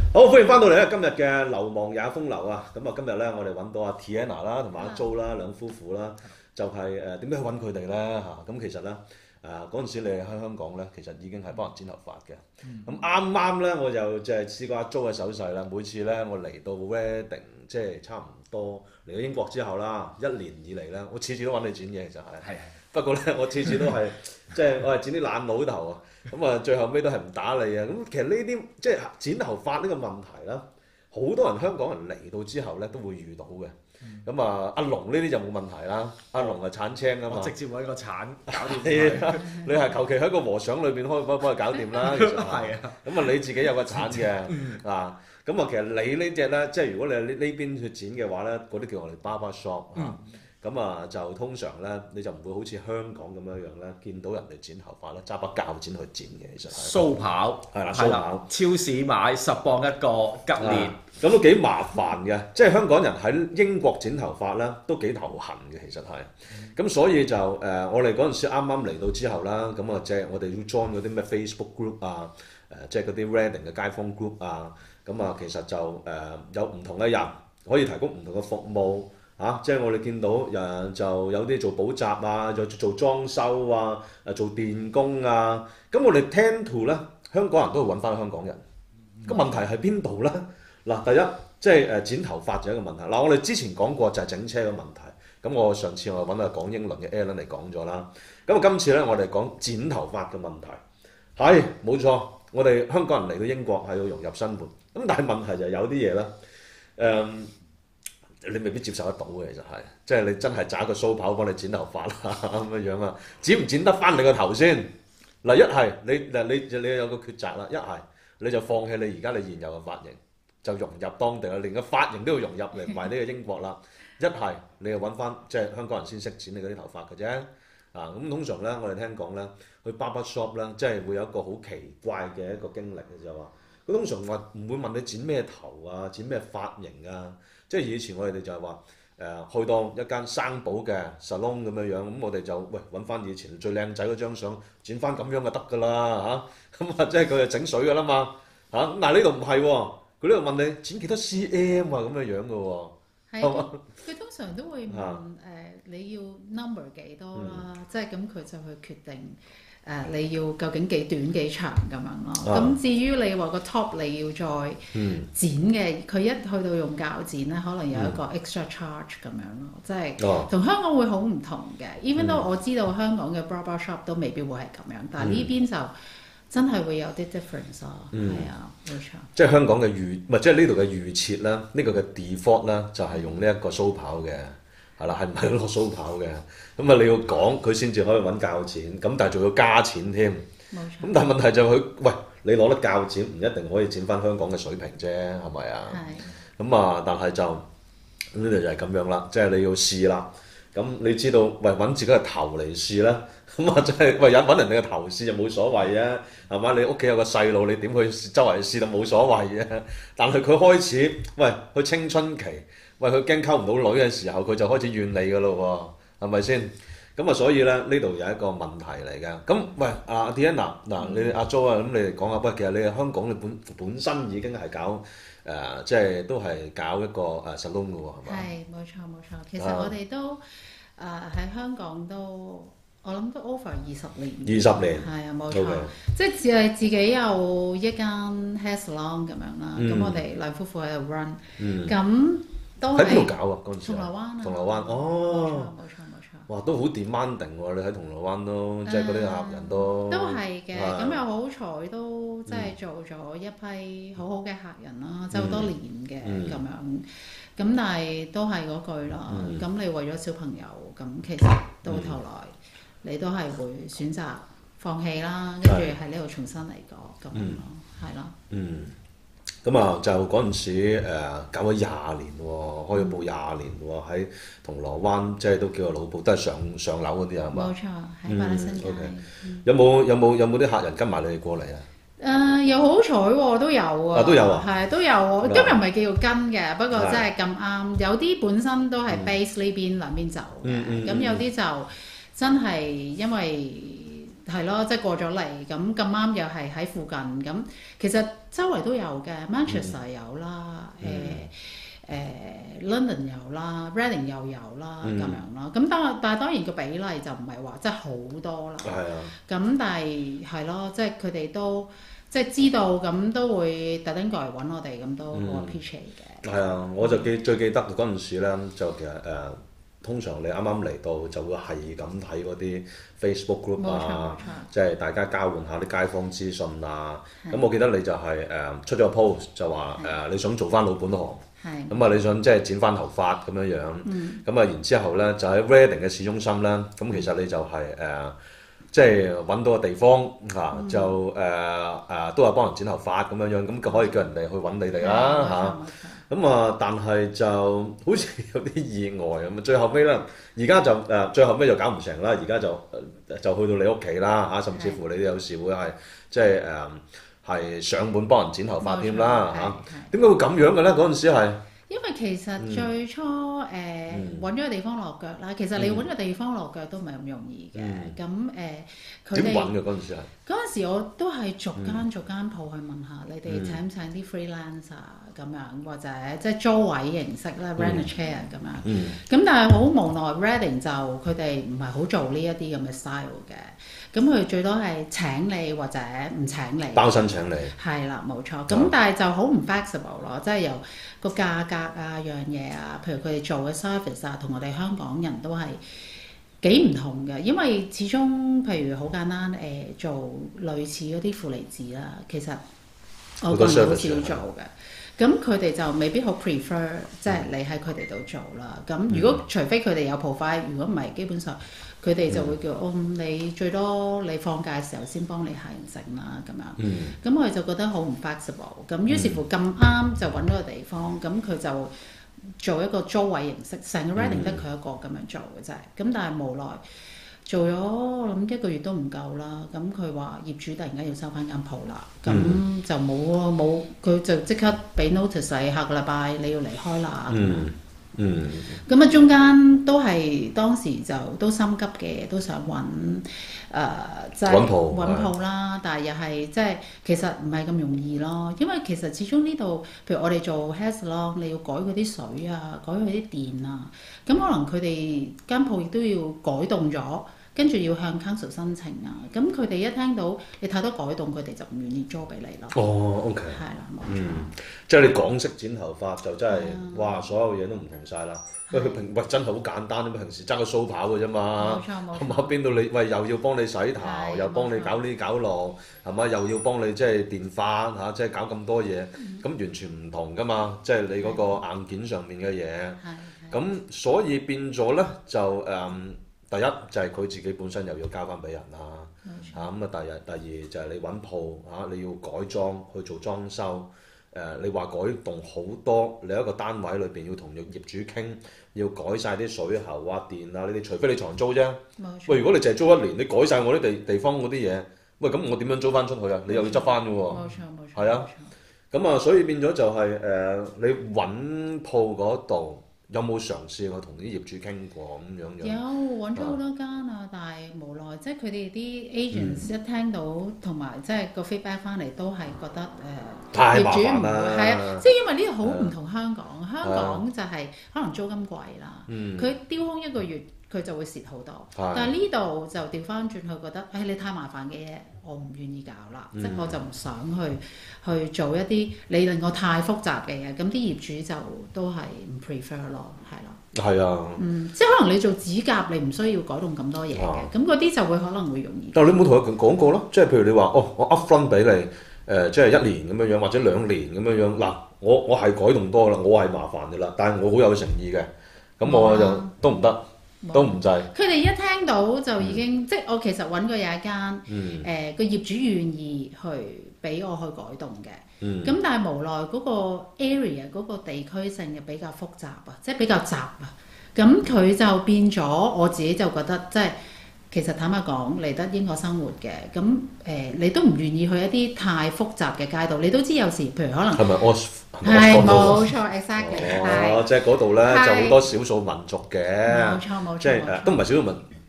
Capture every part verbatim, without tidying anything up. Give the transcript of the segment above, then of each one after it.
好，歡迎翻到嚟咧！今日嘅流亡也風流啊！咁啊，今日咧我哋揾到阿 Tiana 啦，同埋阿 Jo 啦兩夫婦啦，就係誒點解去揾佢哋咧嚇？咁其實咧誒嗰陣時你喺香港咧，其實已經係幫人剪頭髮嘅。咁啱啱咧我就即係試過阿 Jo 嘅手勢啦。每次咧我嚟到 wedding，即係差唔多嚟到英國之後啦，一年以嚟咧，我次次都揾你剪嘢，其實係。 係係。 不過咧，我次次都係即係我係剪啲懶佬頭啊，咁啊最後尾都係唔打理啊。咁其實呢啲即係剪頭髮呢個問題啦，好多人香港人嚟到之後咧都會遇到嘅。咁啊阿龍呢啲就冇問題啦，阿龍係鏟青啊嘛， 我直接揾個鏟搞掂係啊佢。 你係求其喺個和尚裏邊可以幫幫佢搞掂啦，其實係啊。 咁啊你自己有個鏟嘅啊，咁啊其實你呢只咧，即係如果你係呢呢邊去剪嘅話咧，嗰啲叫我哋 barber shop 啊。咁啊就通常咧，你就唔會好似香港咁樣樣咧，見到人哋剪頭髮咧，揸把鉸剪去剪嘅，其實係。 蘇跑係啦， 係啦蘇跑， 超市買十磅一個吉列。 啊咁都幾麻煩嘅，即係香港人喺英國剪頭髮咧，都幾頭痕嘅，其實係。咁所以就誒、呃，我哋嗰陣時啱啱嚟到之後啦，咁啊即係我哋要 join 嗰啲咩 Facebook group 啊，誒、呃、即係嗰啲 Reading 嘅街坊 group 啊，咁啊其實就誒、呃、有唔同嘅人可以提供唔同嘅服務。嚇、啊！即係我哋見到誒就有啲做補習啊，又做裝修啊，誒做電工啊。咁我哋 tend to 咧，香港人都會揾翻香港人。個、嗯、問題係邊度咧？嗱，第一即係誒剪頭髮就係一個問題。嗱，我哋之前講過就係整車嘅問題。咁我上次我揾阿講英倫嘅 Alan 嚟講咗啦。咁啊，今次咧我哋講剪頭髮嘅問題。係冇錯，我哋香港人嚟到英國係要融入生活。咁但係問題就係有啲嘢咧，誒、嗯。你未必接受得到嘅，其實係，即係你真係揸個鬚刨幫你剪頭髮啦咁樣樣啊，剪唔剪得翻你個頭先？嗱，一係你嗱你你有個抉擇啦，一係你就放棄你而家你現有嘅髮型，就融入當地啦，連個髮型都要融入嚟埋呢個英國啦。一係你就揾翻即係香港人先識剪你嗰啲頭髮嘅啫。啊，咁通常咧我哋聽講咧，去 barber shop 咧，即係會有一個好奇怪嘅一個經歷嘅就係話，佢通常話唔會問你剪咩頭啊，剪咩髮型啊。即係以前我哋就係話誒去到一間生保嘅 salon 咁樣樣，咁我哋就喂揾翻以前最靚仔嗰張相，剪翻咁樣就得㗎啦嚇，咁啊即係佢就整水㗎啦嘛嚇，咁但係呢度唔係喎，佢呢度問你剪幾多 cm 啊咁樣樣㗎喎， 係啊，佢通常都會問誒、呃、你要 number 幾多啦， 嗯、 即係咁佢就去決定。誒、uh, 你要究竟幾短幾長咁樣咯？咁、 啊、 至於你話個 top 你要再剪嘅，佢、嗯、一去到用鉸剪咧，可能有一個 extra charge 咁樣咯，即係同香港會好唔同嘅。even 都我知道香港嘅 barber shop 都未必會係咁樣，但係呢邊就真係會有啲 difference 咯。係、嗯、啊，冇錯。 即係香港嘅預，唔係即係呢度嘅預設啦，呢、這個嘅 default 啦，就係用呢一個鬚刨嘅。係啦，係唔係攞鬚刨嘅？咁啊，你要講佢先至可以揾鉸剪，咁但係仲要加錢添。 冇錯。 咁但係問題就係佢，喂，你攞得鉸剪唔一定可以剪翻香港嘅水平啫，係咪啊？係。咁啊，但係就呢度就係咁樣啦，即係你要試啦。咁你知道，喂，揾自己嘅頭嚟試啦。咁啊，真係喂，揾人哋嘅頭試就冇所謂啊，係嘛？你屋企有個細路，你點去周圍試都冇所謂嘅。但係佢開始，喂，佢青春期。喂，佢驚溝唔到女嘅時候，佢就開始怨你㗎咯喎，係咪先？咁啊，所以咧呢度有一個問題嚟嘅。咁喂，阿 Tiana 嗱，你阿 Jo 啊，咁你哋講下，喂，其實你喺香港你本本身已經係搞誒、呃，即係都係搞一個誒 salon 嘅喎，係嘛？ 係，冇錯冇錯。其實我哋都誒喺、呃、香港都，我諗都 over 二十年。 二十年。 係啊，冇錯。 Okay. 即係只係自己有一間 hair salon 咁樣啦。咁、 嗯、 我哋兩夫婦喺度 run。 嗯。 咁喺邊度搞啊？嗰陣時。 銅鑼灣啊。 銅鑼灣，哦。 冇錯冇錯。 哇，都好 demanding 喎！你喺銅鑼灣都，即係嗰啲客人都。 都係嘅，咁又好彩都即係做咗一批好好嘅客人啦，即係好多年嘅咁樣。咁但係都係嗰句啦。咁你為咗小朋友，咁其實到頭來你都係會選擇放棄啦，跟住喺呢度重新嚟過咁樣咯，係咯。 嗯。咁啊，就嗰陣時誒搞咗廿年喎，開咗鋪廿年喎，喺銅鑼灣，即係都叫做老鋪，都係上上樓嗰啲係嘛？ 冇錯，喺百德新街。 有冇有冇有冇啲客人跟埋你哋過嚟啊？ 誒，又好彩喎，都有啊。 都有啊。 係都有喎，今日唔係叫做跟嘅，不過真係咁啱，有啲本身都係 base 呢邊兩邊走嘅，咁有啲就真係因為。 係咯，即係過咗嚟，咁咁啱又係喺附近，咁其實周圍都有嘅 ，Manchester 有啦，誒誒、呃、London 有啦 ，Reading 又有啦，咁、樣啦。咁當但係當然個比例就唔係話即係好多啦。 係啊。 咁但係係咯，即係佢哋都即係知道，咁都會特登過嚟揾我哋，咁都好 appreciate 嘅。 係啊，我就記最記得嗰陣時咧，就其實誒。呃通常你啱啱嚟到就會係咁睇嗰啲 Facebook group 啊，即係大家交換下啲街坊資訊啊。咁我記得你就係、是、誒、呃、出咗個 post 就話誒、呃、你想做翻老本行，咁啊你想即係剪翻頭髮咁樣樣。咁啊、嗯、然之後咧就喺 Reading 嘅市中心咧，咁其實你就係、是、誒。呃即係揾到個地方嚇，嗯、就誒誒、呃呃、都係幫人剪頭髮咁樣樣，咁可以叫人哋去揾你哋啦嚇。咁啊，但係就好似有啲意外咁啊。最後尾咧，而家就誒、呃、最後尾就搞唔成啦。而家就誒、呃、就去到你屋企啦嚇，甚至乎你哋有時會係即係誒係上門幫人剪頭髮添啦嚇。點解會咁樣嘅咧？嗰陣時係。 因為其實最初誒揾咗個地方落腳啦，其實你揾個地方落腳都唔係咁容易嘅。咁誒佢哋點揾嘅嗰陣時係？ 嗰陣時我都係逐間逐間鋪去問下你哋請唔請啲 freelancer 咁樣，或者即係租位形式啦 rent a chair 咁樣。咁但係好無奈 Reading 就佢哋唔係好做呢一啲咁嘅 style 嘅。咁佢最多係請你或者唔請你， 包身請你。係啦，冇錯。咁但係就好唔 flexible 咯，即係由個價格啊、樣嘢啊，譬如佢哋做嘅 service 啊，同我哋香港人都係幾唔同嘅。因為始終譬如好簡單誒、呃，做類似嗰啲負離子啦，其實我個人好少做嘅。咁佢哋就未必好 prefer， 即係你喺佢哋度做啦。咁如果、嗯、除非佢哋有 profile， 如果唔係，基本上佢哋就會叫哦、嗯，你最多你放假嘅時候先幫你行整啦咁樣。咁、嗯、我哋就覺得好唔 flexible。咁於是乎咁啱就揾到個地方，咁佢就做一個租位形式，成個 Reading 得佢一個咁樣做嘅啫。咁但係無奈做咗我諗一個月都唔夠啦。咁佢話業主突然間要收翻間鋪啦，咁、嗯、就冇咯，冇佢就即刻俾 notice 你下個禮拜你要離開啦。 嗯嗯。 咁啊，中間都係當時就都心急嘅，都想揾誒即係揾鋪啦，但係又係即係其實唔係咁容易咯，因為其實始終呢度，譬如我哋做 hair salon，你要改嗰啲水啊，改佢啲電啊，咁可能佢哋間鋪亦都要改動咗。跟住要向 council 申請啊，咁佢哋一聽到你太多改動，佢哋就唔願意租俾你咯。 哦 ，OK。 係啦，冇錯。 嗯，即係你港式剪頭髮就真係，哇！所有嘢都唔同晒啦。喂，佢平喂真係好簡單，咁平時揸個鬚刨嘅啫嘛。冇錯冇錯。咁啊邊度你喂又要幫你洗頭，又幫你搞呢搞路，係嘛？又要幫你即係電髮嚇，即係搞咁多嘢，咁完全唔同噶嘛。即係你嗰個硬件上面嘅嘢。係。咁所以變咗咧就誒。第一就係、是、佢自己本身又要交翻俾人啦，嚇咁啊！第日第二就係你揾鋪嚇，你要改裝去做裝修，誒、呃、你話改動好多，你一個單位裏邊要同業主傾，要改晒啲水喉啊、電啊，你哋除非你長租啫。冇錯。喂，如果你淨係租一年，你改晒我啲地地方嗰啲嘢，喂咁我點樣租翻出去啊？你又要執翻嘅喎。冇錯冇錯。係啊，咁啊，所以變咗就係、是、誒、呃、你揾鋪嗰度。有冇嘗試過同啲業主傾過咁樣樣？ 有揾咗好多間啊，但係無奈即係佢哋啲 agents 一聽到同埋即係個 feedback 翻嚟都係覺得誒業主唔會係啊，即係因為呢個好唔同香港，香港就係可能租金貴啦，佢丟空一個月佢就會蝕好多，但係呢度就調翻轉佢覺得誒你太麻煩嘅嘢我唔願意搞啦，即係我就唔想去去做一啲你令我太複雜嘅嘢，咁啲業主就都係唔 prefer 咯，係咯。係啊。嗯，即係可能你做指甲你唔需要改動咁多嘢嘅，咁嗰啲就會可能會容易。 但係你冇同佢講過咯，即係譬如你話哦，我 upfront 俾你誒，即係一年咁樣樣或者兩年咁樣樣嗱，我我係改動多啦，我係麻煩嘅啦，但係我好有誠意嘅，咁我就都唔得。都唔制。 佢哋一聽到就已經，嗯、即係我其實揾過有一間，誒個、嗯呃、業主願意去俾我去改動嘅。咁、嗯、但係無奈嗰個 area 嗰個地區性嘅比較複雜啊，即係比較雜啊。咁佢就變咗，我自己就覺得即係其實坦白講嚟得英國生活嘅，咁誒、呃、你都唔願意去一啲太複雜嘅街道。你都知有時譬如可能係咪我？ 係冇錯 ，exactly 係。 哦，即係嗰度咧就好多少數民族嘅。 冇錯冇錯。 即係誒，都唔係少數民，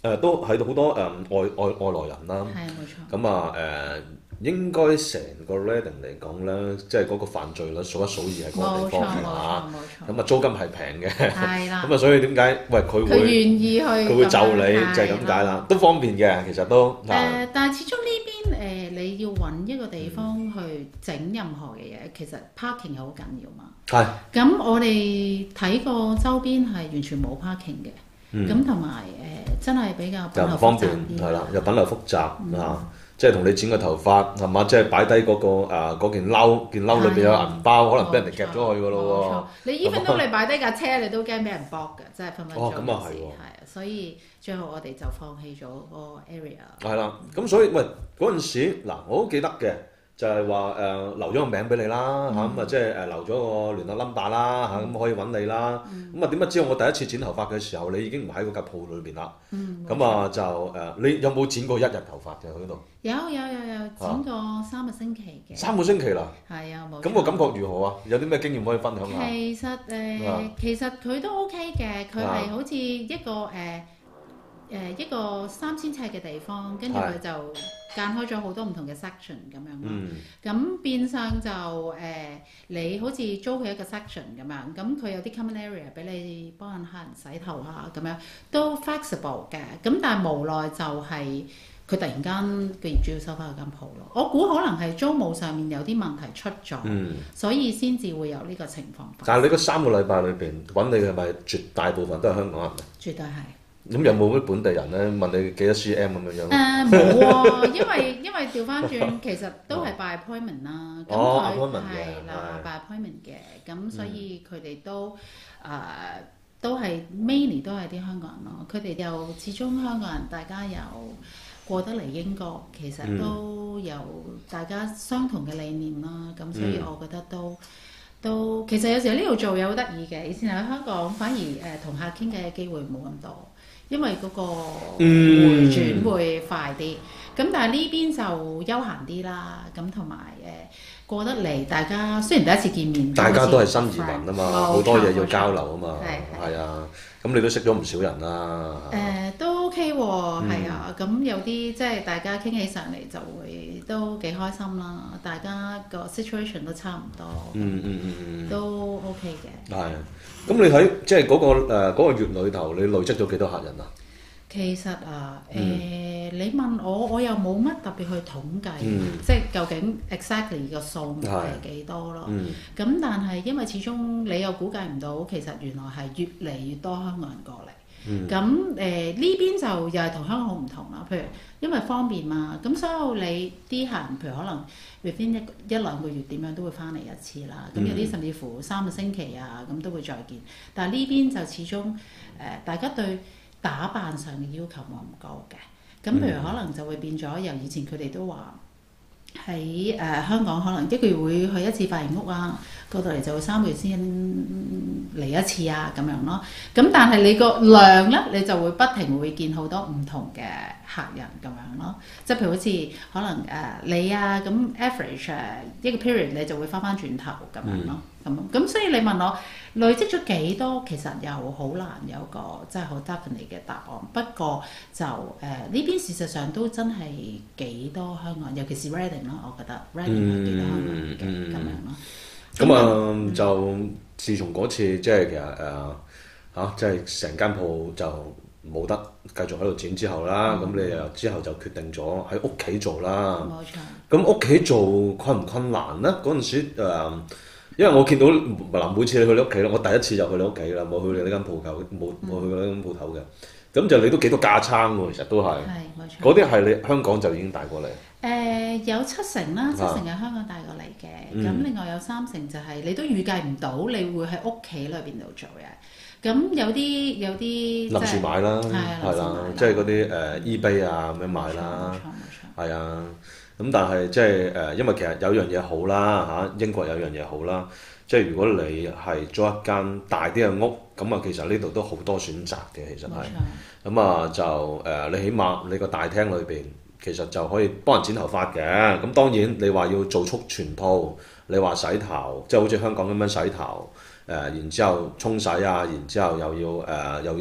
誒都喺度好多誒、呃、外外外來人啦。 係冇錯。 咁啊誒，應該成個 Reading 嚟講咧，即係嗰個犯罪率數一數二係嗰個地方嘅冇錯嚇。 冇錯。 咁啊租金係平嘅。 係啦。 咁啊，所以點解喂佢佢會願意去佢會就你咁樣就係咁解啦，都方便嘅，其實都。 誒、呃，但係始終呢邊誒、呃，你要揾一個地方去整任何嘅嘢，其實 parking 係好緊要嘛。 係。 咁我哋睇過周邊係完全冇 parking 嘅，咁同埋誒真係比較又唔方便，係啦，又品流複雜啊，即係同你剪個頭髮係嘛，即係擺低嗰個誒嗰件褸，件褸裏邊有銀包，可能俾人哋夾咗去㗎咯喎。你 even 到你擺低架車，你都驚俾人搏㗎，真係分分鐘。 哦，咁啊係喎。 係啊，所以最後我哋就放棄咗個 area。 係啦，咁所以喂嗰陣時嗱，我都記得嘅。就係話誒留咗個名俾你啦嚇，咁啊即係誒留咗個聯絡 number 啦嚇，咁可以揾你啦。咁啊點解知道我第一次剪頭髮嘅時候，你已經唔喺嗰間鋪裏邊啦？咁啊就誒，你有冇剪過一日頭髮嘅喺度？ 有有有有剪過三個星期嘅。三個星期啦。 係啊，冇錯。 咁個感覺如何啊？有啲咩經驗可以分享下？ 其實誒，其實佢都 OK 嘅，佢係好似一個誒誒一個三千尺嘅地方，跟住佢就間開咗好多唔同嘅 section 咁樣咯，咁、嗯、變相就誒、呃、你好似租佢一個 section 咁樣，咁佢有啲 common area 俾你幫人客人洗頭啊咁樣，都 flexible 嘅，咁但係無奈就係佢突然間個業主要收翻嗰間鋪咯，我估可能係租務上面有啲問題出咗，嗯、所以先至會有呢個情況發生。 但係你嗰三個禮拜裏邊揾你嘅係咪絕大部分都係香港人？ 絕對係。咁有冇啲本地人咧問你幾多 cm 咁樣樣？ 誒冇喎，因為因為調翻轉其實都係 by appointment 啦，咁佢係啦 by appointment 嘅，咁所以佢哋都誒、呃、都係 mainly 都係啲香港人咯，佢哋又始終香港人，大家又過得嚟英國，其實都有大家相同嘅理念啦，咁所以我覺得都。都其實有時喺呢度做嘢好得意嘅，以前喺香港反而誒同、呃、客傾偈嘅機會冇咁多，因為嗰個回轉會快啲。咁、嗯、但係呢邊就休閒啲啦，咁同埋誒過得嚟，大家雖然第一次見面， 大家都係新移民啊嘛，好多嘢要交流啊嘛， 係係啊。咁你都識咗唔少人啦。 誒、呃、都 OK 喎，係啊。咁有啲即係大家傾起上嚟就會都幾開心啦。大家個 situation 都差唔多。嗯嗯嗯嗯。都 OK 嘅。係。 咁你喺即係嗰個誒、呃嗰個月裏頭，你累積咗幾多客人啊？ 其實啊，誒、呃嗯、你問我，我又冇乜特別去統計，嗯、即係究竟 exactly 個數目係幾多咯？咁、嗯、但係因為始終你又估計唔到，其實原來係越嚟越多香港人過嚟。咁誒呢邊就又係同香港好唔同啦。譬如因為方便嘛，咁所有你啲客人，譬如可能 within 一一兩個月點樣都會翻嚟一次啦。咁、嗯、有啲甚至乎三個星期啊，咁都會再見。但係呢邊就始終誒、呃、大家對打扮上嘅要求冇咁高嘅，咁譬如可能就會變咗，由以前佢哋都話喺誒香港可能一個月會去一次髮型屋啊，過到嚟就三個月先嚟一次啊咁樣咯。咁但係你個量咧，你就會不停會見好多唔同嘅客人咁樣咯。即係譬如好似可能誒、呃、你啊，咁 average 誒一個 period 你就會翻翻轉頭咁樣咯。咁咁、嗯、所以你問我累積咗幾多，其實又好難有個真係好 definite 嘅答案。不過就誒呢、呃、邊事實上都真係幾多香港人，尤其是 Reading 咯，我覺得 Reading 係幾多香港人嘅咁、嗯、樣咯。 咁啊、嗯、就自從嗰次即係其實誒嚇，即係成間鋪就冇得繼續喺度剪之後啦，咁、嗯、你又之後就決定咗喺屋企做啦。冇錯。咁屋企做困唔困難咧？嗰陣時、呃因為我見到嗱，每次你去你屋企咧，我第一次就去你屋企啦，冇去你呢間鋪頭，冇冇去過呢間鋪頭嘅。咁就你都幾多架撐喎，其實都係。係冇錯。嗰啲係你香港就已經帶過嚟。誒、 呃、有七成啦，七成係香港帶過嚟嘅。咁、啊、另外有三成就係你都預計唔到你會喺屋企裏邊度做嘅。咁有啲有啲臨時買啦，係啦，即係嗰啲誒 eBay 啊咁樣買啦。冇錯冇錯。係啊。咁但係即係誒，因為其實有樣嘢好啦嚇，英國有樣嘢好啦，即係如果你係租一間大啲嘅屋，咁啊其實呢度都好多選擇嘅，其實係。咁啊就誒，你起碼你個大廳裏邊其實就可以幫人剪頭髮嘅。咁當然你話要做足全套，你話洗頭，即係好似香港咁樣洗頭，誒然之後沖洗啊，然之後又要誒又要即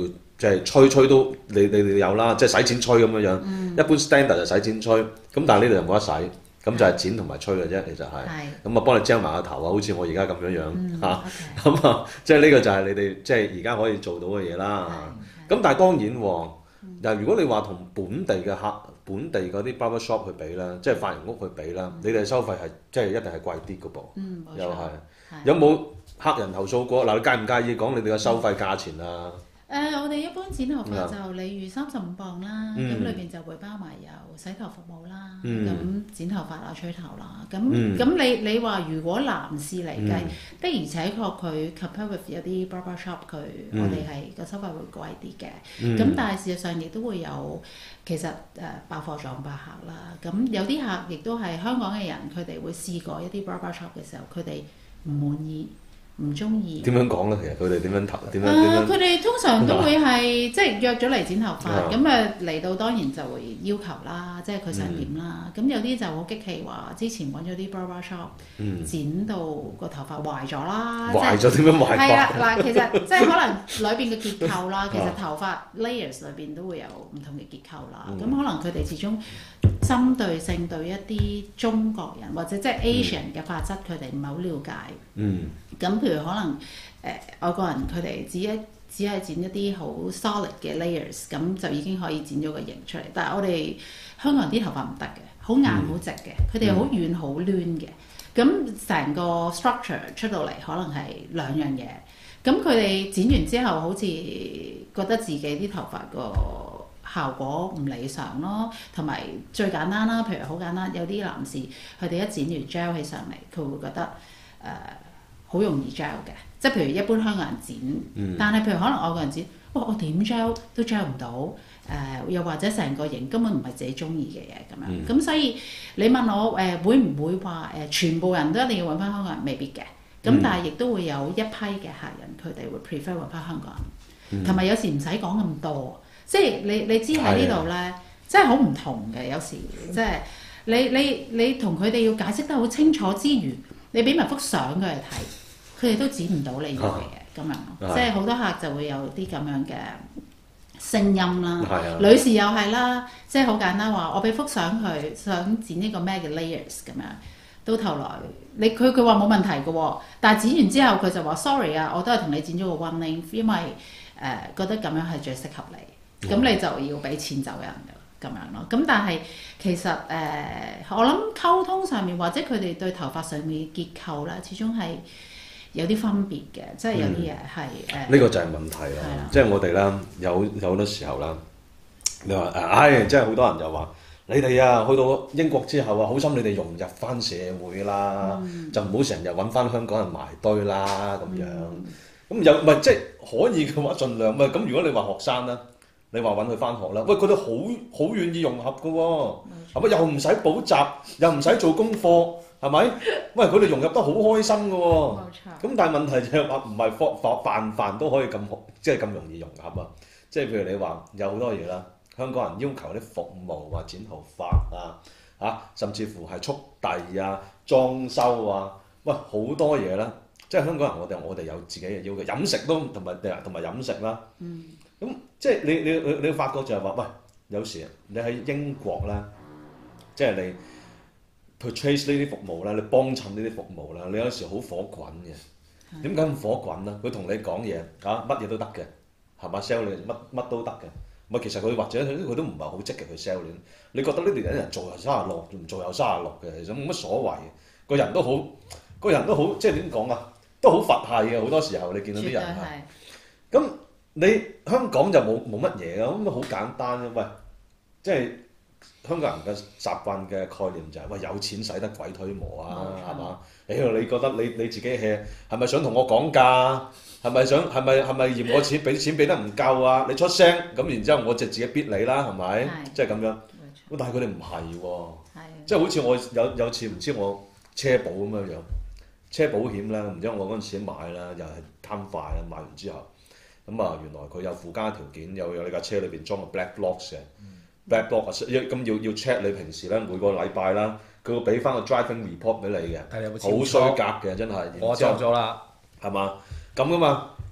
即係吹吹都你你哋有啦，即係洗剪吹咁樣樣。 嗯一般 standard 就洗剪吹，咁但係呢度就冇得洗，咁就係剪同埋吹嘅啫，其實係。 係咁啊幫你遮埋個頭啊，好似我而家咁樣樣嗯嚇。 OK 咁啊，即係呢個就係你哋即係而家可以做到嘅嘢啦。 係咁但係當然喎，嗱如果你話同本地嘅客、本地嗰啲 barber shop 去比啦，即係髮型屋去比啦，你哋收費係即係一定係貴啲嘅噃。 嗯冇錯又係係有冇客人投訴過？嗱，你介唔介意講你哋嘅收費價錢啊？ 誒、我哋一般剪頭髮啊就你預三十五磅啦，咁嗯裏邊就會包埋有洗頭服務啦，咁、 嗯剪頭髮啊、吹頭啦，咁嗯咁、你你話如果男士嚟計， 嗯的而且確佢 compare with 有啲 barber shop 佢、 嗯我哋係個收費會貴啲嘅， 嗯咁、但係事實上亦都會有其實誒、百貨撞百客啦，咁有啲客亦都係香港嘅人，佢哋會試過一啲 barber shop 嘅時候，佢哋唔滿意。唔中意。 點樣講咧？其實佢哋點樣投？點樣點誒， 樣？ 佢哋通常都會係即係約咗嚟剪頭髮， 啊咁誒嚟到當然就會要求啦，即係佢想點啦。 嗯咁有啲就好激氣話，之前揾咗啲 barber shop 嗯， 剪到個頭髮壞咗啦， 壞咗點樣壞係啊， 法？ 嗱，其實即係可能裏邊嘅結構啦，其實啊頭髮 layers 裏邊都會有唔同嘅結構啦。 嗯咁、可能佢哋始終針對性對一啲中國人或者即係 Asian 嘅髮質，佢哋唔係好了解。 嗯咁譬如可能誒、呃外國人佢哋只一只係剪一啲好 solid 嘅 layers，咁就已經可以剪咗個型出嚟。但係我哋香港人啲頭髮唔得嘅，好硬好直嘅，佢哋好軟好攣嘅。咁成個 structure 出到嚟可能係兩樣嘢。咁佢哋剪完之後，好似覺得自己啲頭髮個效果唔理想咯，同埋最簡單啦，譬如好簡單，有啲男士佢哋一剪完 gel 起上嚟，佢會覺得誒好、容易 gel 嘅，即係譬如一般香港人剪， 嗯但係譬如可能外國人剪，哇我點 gel 都 gel 唔到，誒、又或者成個型根本唔係自己中意嘅嘢咁樣，咁、所以你問我誒、呃、會唔會話誒、呃、全部人都一定要揾翻香港人？未必嘅，咁、 嗯但係亦都會有一批嘅客人佢哋會 prefer 揾翻香港人，同埋、有時唔使講咁多，即係你你知喺呢度咧，真係好唔同嘅，有時即係你你你同佢哋要解釋得好清楚之餘，你俾埋幅相佢哋睇，佢哋都剪唔到你要嘅嘢咁樣咯， 係即係好多客就會有啲咁樣嘅聲音啦。 係啊， 女士又係啦，即係好簡單話，我俾幅相佢，想剪呢個咩嘅 layers 咁樣，到頭來你佢佢話冇問題嘅喎，但係剪完之後佢就話 sorry 啊，我都係同你剪咗個 one length，因為誒、呃、覺得咁樣係最適合你，咁、你就要俾錢走人㗎咁樣咯。咁但係其實誒、呃我諗溝通上面或者佢哋對頭髮上面嘅結構咧，始終係有啲分別嘅，即係有啲嘢係誒。 呢個就係問題啦係啊。 即係我哋啦，有有好多時候啦，你話誒，唉，即係好多人就話你哋啊，去到英國之後啊，好心你哋融入翻社會啦，就唔好成日揾翻香港人埋堆啦咁樣。咁有唔係即係可以嘅話，盡量咪咁。如果你話學生啦，你話揾佢翻學啦，喂，佢哋好好願意融合嘅喎，係咪？又唔使補習，又唔使做功課，係咪？喂，佢哋融入得好開心嘅喎。 冇錯。 咁但係問題就係話唔係飯飯飯飯都可以咁好，即係咁容易融合啊！即係譬如你話有好多嘢啦，香港人要求啲服務啊、剪頭髮啊、嚇、甚至乎係速遞啊、裝修啊，喂好多嘢啦！即係香港人我哋我哋有自己嘅要求，飲食都同埋同埋飲食啦。 嗯。 咁即係你你你你發覺就係話，喂，有時你喺英國咧，即係你 purchase 呢啲服務啦，你幫襯呢啲服務啦，你有時好火滾嘅。點解咁火滾咧？佢同你講嘢嚇，乜嘢都得嘅，係嘛 sell 你乜乜都得嘅。咪其實佢或者佢佢都唔係好積極去 sell 你。你覺得呢啲人做又三十六，唔做又三十六嘅，其實冇乜所謂。個人都好，個人都好，即係點講啊？都好佛系嘅，好多時候你見到啲人係。咁你香港就冇冇乜嘢嘅，咁好簡單嘅。喂，即係香港人嘅習慣嘅概念就係、喂有錢使得鬼推磨啊，係嘛？誒你覺得你你自己 hea 係咪想同我講價？係咪想係咪係咪嫌我錢俾錢俾得唔夠啊？你出聲咁，然之後我就自己逼你啦，係咪？即係咁樣。咁但係佢哋唔係喎，即係好似我有有次唔知我車保咁樣樣，車保險咧，唔知我嗰陣時買啦，又係貪快啦，買完之後。咁啊，原來佢有附加條件，又有你架車裏邊裝個 black box 嘅、嗯、black box 啊，咁要要 check 你平時咧每個禮拜啦，佢會俾翻個 driving report 俾你嘅，好衰格嘅真係。 我做咗啦， 係嘛？咁噶嘛？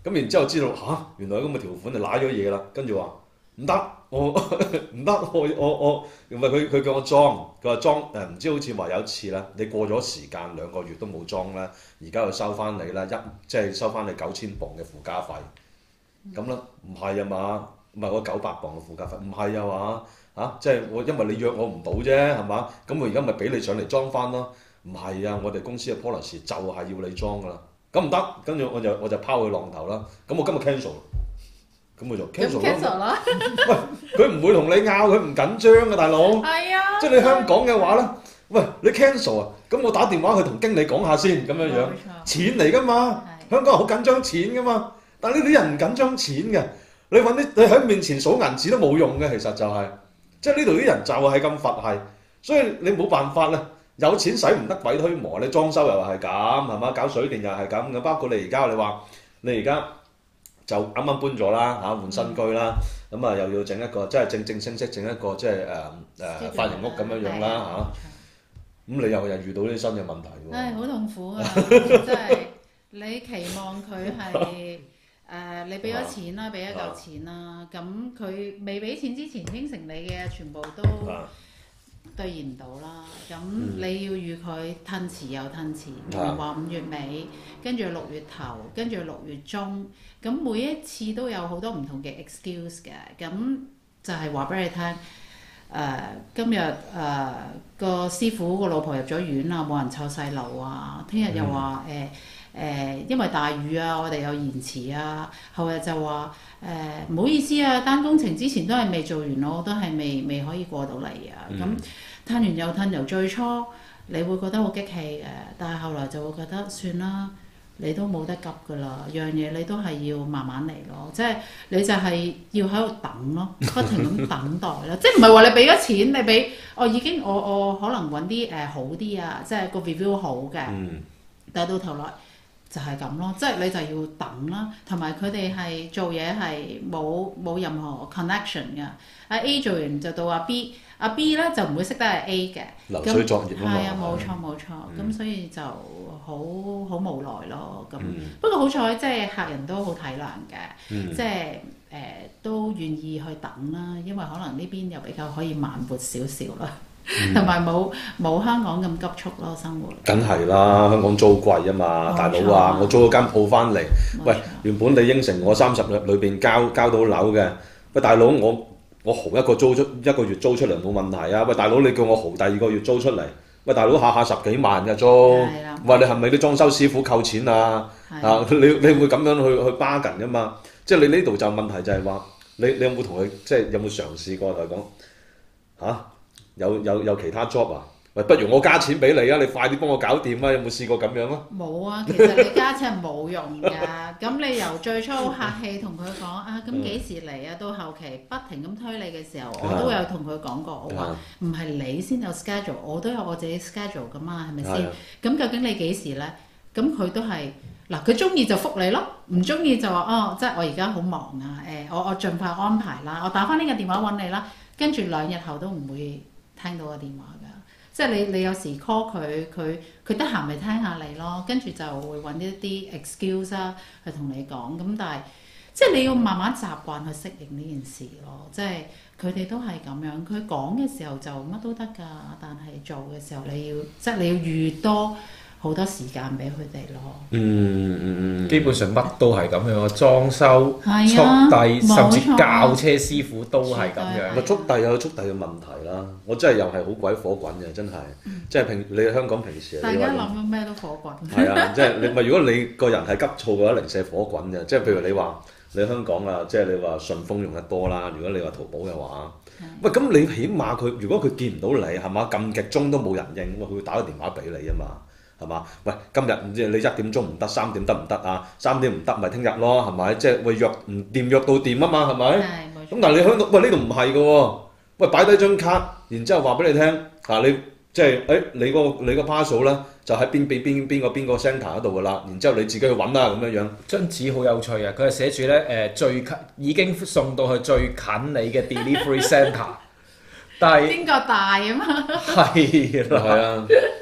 咁然之後知道吓、原來咁嘅條款就賴咗嘢啦，跟住話唔得，我唔得，我我我唔係佢佢叫我裝，佢話裝誒唔知好似話有一次咧，你過咗時間兩個月都冇裝咧，而家又收翻你啦，一即係收翻你九千磅嘅附加費，咁啦，唔係啊嘛，唔係我九百磅嘅附加費，唔係啊嘛嚇，即係我因為你約我唔到啫，係嘛？咁我而家咪俾你上嚟裝翻咯，唔係啊，我哋公司嘅 policy 就係要你裝噶啦，咁唔得，跟住我就我就拋佢浪頭啦，咁我今日 cancel。咁佢就 cancel 啦。 喂，佢唔會同你拗，佢唔緊張嘅大佬。 係啊。 即係你香港嘅話咧，喂，你 cancel 啊，咁我打電話去同經理講下先，咁樣樣。錢嚟㗎嘛，香港人好緊張錢㗎嘛，但係呢啲人唔緊張錢嘅，你揾啲你喺面前數銀紙都冇用嘅，其實就係、是，即係呢度啲人就係咁佛系，所以你冇辦法啦。有錢使唔得鬼推磨，你裝修又係咁，係嘛？搞水電又係咁嘅，包括你而家你話你而家。就啱啱搬咗啦嚇，換新居啦，咁啊又要整一個即係正正式式整一個即係誒誒髮型屋咁樣樣啦嚇，咁你又又遇到啲新嘅問題喎。 唉，好痛苦啊！真係你期望佢係誒你俾咗錢啦，俾一嚿錢啦，咁佢未俾錢之前應承你嘅全部都兌現唔到啦，咁你要預佢褪遲又褪遲，明明話五月尾，跟住六月頭，跟住六月中，咁每一次都有好多唔同嘅 excuse 嘅，咁就係話俾你聽，誒、呃、今日誒、呃、個師傅個老婆入咗院啊，冇人湊細路啊，聽日又話誒誒因為大雨啊，我哋有延遲啊，後日就話誒唔好意思啊，單工程之前都係未做完咯，都係未未可以過到嚟啊，咁、嗯。褪完又褪，由最初你會覺得好激氣嘅，但係後來就會覺得算啦，你都冇得急㗎啦，樣嘢你都係要慢慢嚟咯，即係你就係要喺度等咯，不停咁等待咯，即係唔係話你俾咗錢，你俾我已經我我可能揾啲誒好啲啊，即係個 review 好嘅，嗯、但係到頭來就係咁咯，即係你就要等啦，同埋佢哋係做嘢係冇冇任何 connection 㗎，阿 A 做完就到阿 B。阿 B 咧就唔會識得係 A 嘅， 流水作業啊嘛， 係啊，冇錯冇錯，咁、嗯、所以就好好無奈咯。咁、嗯、不過好彩，即係客人都好體諒嘅，嗯、即係誒、呃、都願意去等啦，因為可能呢邊又比較可以慢活少少啦，同埋冇冇香港咁急促咯生活。梗係啦，香港租貴啊嘛，大佬啊，我租咗間鋪翻嚟，喂，原本你應承我三十日裏邊交交到樓嘅，喂大佬我。我豪一個租出一個月租出嚟冇問題啊！喂，大佬你叫我豪第二個月租出嚟，喂大佬下下十幾萬嘅租，喂你係咪啲裝修師傅扣錢啊？啊你你會咁樣去去 bargain 噶嘛？即係你呢度就問題就係話，你你有冇同佢即係有冇嘗試過同佢講嚇？有有有其他 job 啊？喂，不如我加錢俾你啊！你快啲幫我搞掂啊！有冇試過咁樣啊？冇啊，其實你加錢係冇用㗎。咁你由最初客氣同佢講啊，咁幾時嚟啊？到後期不停咁推你嘅時候，我都有同佢講過，我話唔係你先有 schedule，我都有我自己 schedule 㗎嘛，係咪先？咁究竟你幾時咧？咁佢都係嗱，佢中意就覆你咯，唔中意就話哦，即係我而家好忙啊，誒，我我盡快安排啦，我打翻呢個電話揾你啦，跟住兩日後都唔會聽到個電話㗎。即係你你有時 call 佢，佢佢得閒咪聽下你咯，跟住就會揾一啲 excuse 啊去同你講，咁但係即係你要慢慢習慣去適應呢件事咯，即係佢哋都係咁樣，佢講嘅時候就乜都得㗎，但係做嘅時候你要即係你要預多好多時間俾佢哋咯。嗯嗯嗯，基本上乜都係咁樣，裝修、啊、速遞，甚至教車師傅都係咁樣。咪速遞有速遞嘅問題啦，我真係又係好鬼火滾嘅，真係。嗯、即係平你喺香港平時，大家諗緊咩都火滾。係啊，即係你咪如果你個人係急躁嘅話，零舍火滾嘅。即係譬如你話你香港啊，即係你話順豐用得多啦。如果你話淘寶嘅話，嗯、喂咁你起碼佢如果佢見唔到你係嘛，撳極鐘都冇人應，佢會打個電話俾你啊嘛。係嘛？喂，今日唔知你一點鐘唔得，三點得唔得啊？三點唔得咪聽日咯，係咪？即係喂約唔掂約到掂啊嘛，係咪？係冇錯。咁但係你香港喂呢度唔係嘅喎，喂擺低張卡，然之後話俾你聽，啊你即係誒你個你個 parcel 咧就喺邊邊邊邊個邊個 centre 嗰度㗎啦，然之後你自己去揾啦咁樣樣。張紙好有趣啊！佢係寫住咧誒最近已經送到去最近你嘅 delivery centre，但係邊個大啊嘛？係啦，係啊。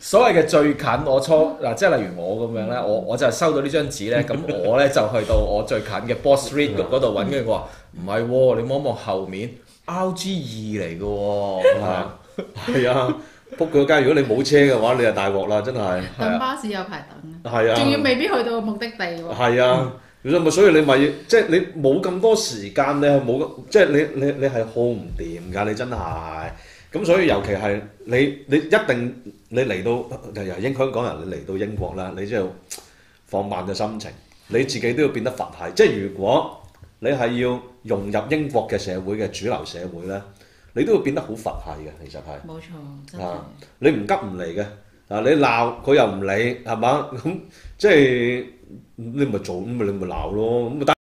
所謂嘅最近我初嗱，即係例如我咁樣咧，我我就收到呢張紙咧，咁我咧就去到我最近嘅 Boss Read 嗰度揾佢，我話唔係喎，你望一望後面 R G 二嚟嘅喎， 啊，係啊，仆佢個街！如果你冇車嘅話，你就大鑊啦，真係。 等巴士有排等， 係啊， 仲要未必去到目的地喎。 係啊，咁所以你咪即係你冇咁多時間，你係冇即係你你你係 hold 唔掂㗎，你真係。咁所以尤其係你你一定你嚟到由英香港人，你嚟到英國啦，你即係放慢嘅心情，你自己都要變得佛系。即係如果你係要融入英國嘅社會嘅主流社會咧，你都要變得好佛系嘅，其實係。 冇錯，真係。 啊，你唔急唔嚟嘅，啊你鬧佢又唔理，係嘛？咁即係你咪做，咁咪你咪鬧咯，咁